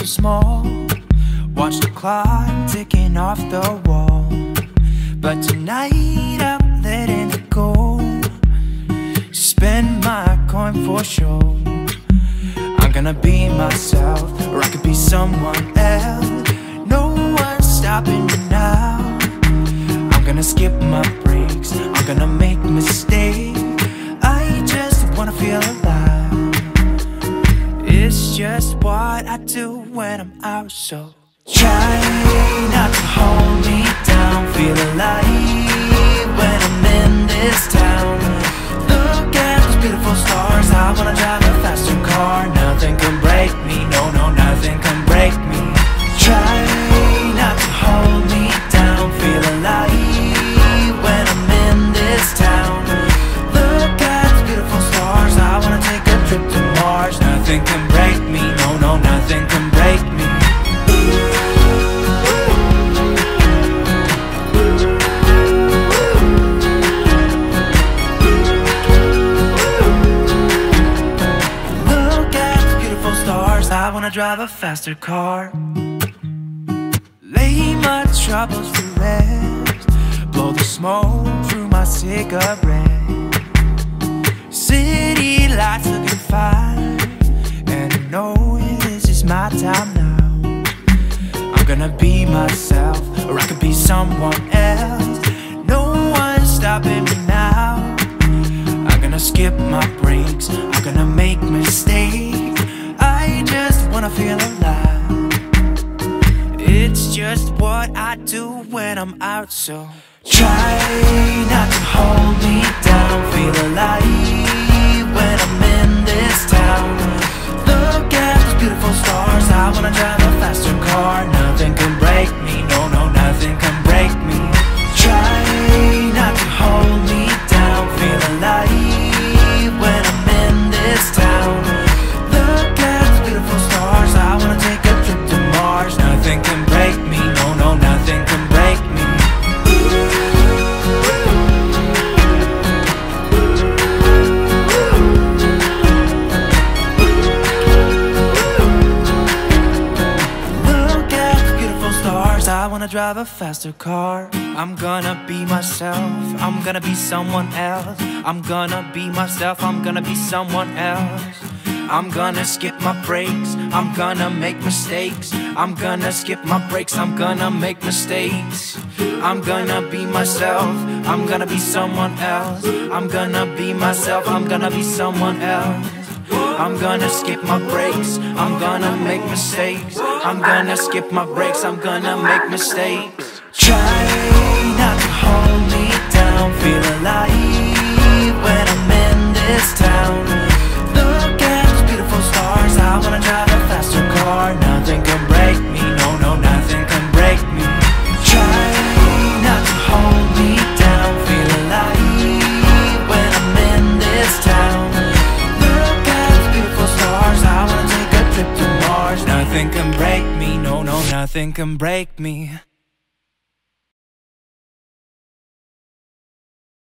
so small. Watch the clock ticking off the wall. But tonight I'm letting it go. Spend my coin for sure. I'm gonna be myself, or I could be someone else. No one's stopping me now. I'm gonna skip my breaks, I'm gonna make mistakes. I just wanna feel alive. It's just what I do when I'm out, so try not to hold me down. Feel alive when I'm in this town. Look at those beautiful stars. I wanna drive a faster car. Nothing can break me, no, no, nothing can break me. Try not to hold me down. Feel alive when I'm in this town. Look at those beautiful stars. I wanna take a trip to Mars. Nothing can break me, no, no, nothing can break me. I wanna drive a faster car. Lay my troubles to rest. Blow the smoke through my cigarette. City lights looking fine, and I know this is my time now. I'm gonna be myself, or I could be someone else. No one's stopping me now. I'm gonna skip my breaks, I'm gonna make mistakes. I just wanna feel alive. It's just what I do when I'm out, so try not to hold me down. Feel alive when I'm in this town. Look at those beautiful stars. I wanna drive a faster car. Nothing can break me, no, no, nothing can break me. Try not to hold me down. Feel alive when I'm in this town. I wanna take a trip to Mars. Nothing can break me, no, no, nothing can break me. Look at the beautiful stars. I wanna drive a faster car. I'm gonna be myself, I'm gonna be someone else. I'm gonna be myself, I'm gonna be someone else. I'm gonna skip my breaks, I'm gonna make mistakes. I'm gonna skip my breaks, I'm gonna make mistakes. I'm gonna be myself, I'm gonna be someone else. I'm gonna be myself, I'm gonna be someone else. I'm gonna skip my breaks, I'm gonna make mistakes. I'm gonna skip my breaks, I'm gonna make mistakes. Try not to hold me down. Feel alive when I'm in this town. I wanna drive a faster car. Nothing can break me, no, no, nothing can break me. Try not to hold me down. Feel alive when I'm in this town. Look at those beautiful stars. I wanna take a trip to Mars. Nothing can break me, no, no, nothing can break me.